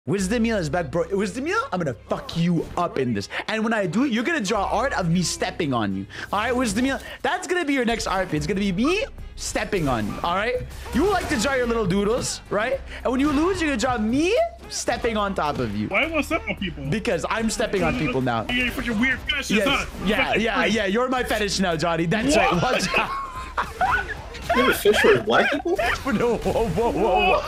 Wisdomil is back, bro. Wisdomil, I'm gonna fuck you up in this. And when I do it, you're gonna draw art of me stepping on you. All right, Wisdomil, that's gonna be your next art. It's gonna be me stepping on you. All right. You like to draw your little doodles, right? And when you lose, you're gonna draw me stepping on top of you. Why do you want to step on people? Because I'm stepping on people now. You got your fucking weird fetishes, Yes. huh? Yeah. You're my fetish now, Johnny. That's right. Watch out. You have a fish with black people? No, whoa.